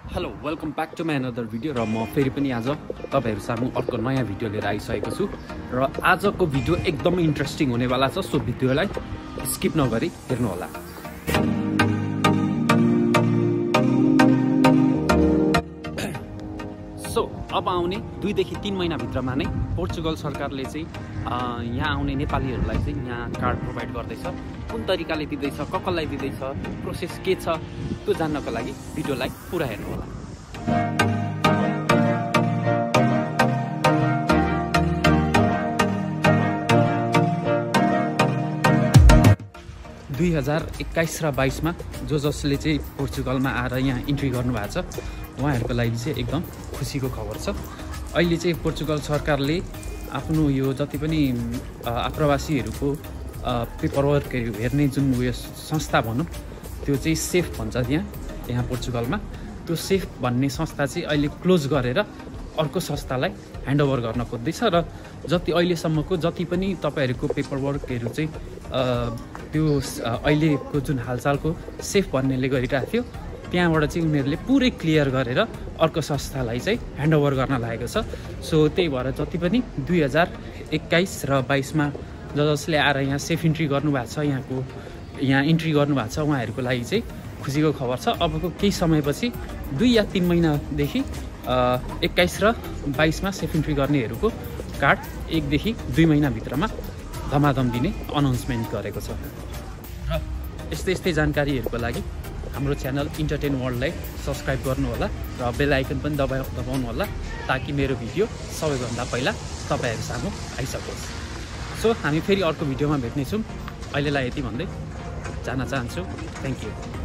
Hello welcome back to my another video र म फेरि पनि आज तपाईहरु सामु अर्को नयाँ भिडियो लिएर आइसकेको छु र आजको भिडियो एकदमै इन्ट्रेस्टिङ हुनेवाला छ। सो भिडियोलाई स्किप नगरी हेर्नु होला। सो अब आउने 2 देखि 3 महिना भित्रमा नै पोर्चुगल सरकारले चाहिँ यहाँ आउने नेपालीहरूलाई चाहिँ यहाँ कार्ड प्रोभाइड गर्दैछ। कुन तरिकाले दिँदैछ, कसलाई दिँदैछ, प्रोसेस के छ त्यो जान्नको लागि भिडियोलाई पुरा हेर्नु होला। 2021 र 22 मा जसले चाहिँ पोर्चुगलमा आएर यहाँ इन्ट्री गर्नुभएको छ उहाँहरूको लागि चाहिँ एकदम खुसीको खबर छ। अहिले चाहिँ पोर्चुगल सरकारले आफ्नो यो जति पनि आप्रवासीहरूको पेपरवर्कहरू हेर्ने जुन उयो संस्था भनौँ त्यो चाहिँ सेफ भन्छ यहाँ पोर्चुगलमा। त्यो सेफ भन्ने संस्था चाहिँ अहिले क्लोज गरेर अर्को संस्थालाई ह्यान्डओभर गर्न खोज्दैछ र जति अहिलेसम्मको जति पनि तपाईहरूको पेपरवर्कहरू चाहिँ त्यो अहिलेको जुन हालचालको सेफ भन्नेले गरिरहेको थियो त्यहाँबाट चाहिँ उनीहरूले पुरै क्लियर गरेर अर्को संस्थालाई चाहिँ ह्यान्डओभर गर्न लागेको छ। सो त्यही भएर जति पनि 2021 र 22 मा जसले आएर यहाँ सेफ इन्ट्री गर्नुभएको छ यहाँ इन्ट्री गर्नुभएको छ उहाँहरूको लागि चाहिँ खुसीको खबर छ। अबको केही समयपछि 2 या 3 महिनादेखि 21 र 22 मा सेफ इन्ट्री गर्नेहरूको कार्ड 1 देखि 2 महिनाभित्रमा धमाधम दिने अनाउन्समेन्ट गरेको छ। र यस्तै जानकारीहरूको लागि हाम्रो च्यानल इन्टरटेन वर्ल्डलाई सब्सक्राइब गर्नु होला र बेल आइकन पनि दबाउनु होला ताकि मेरो भिडियो सबैभन्दा पहिला तपाईहरु सामु आइसकोस्। सो हामी फेरि अर्को भिडियोमा भेट्नेछौँ। अहिलेलाई यति भन्दै जान चाहन्छु। Thank you.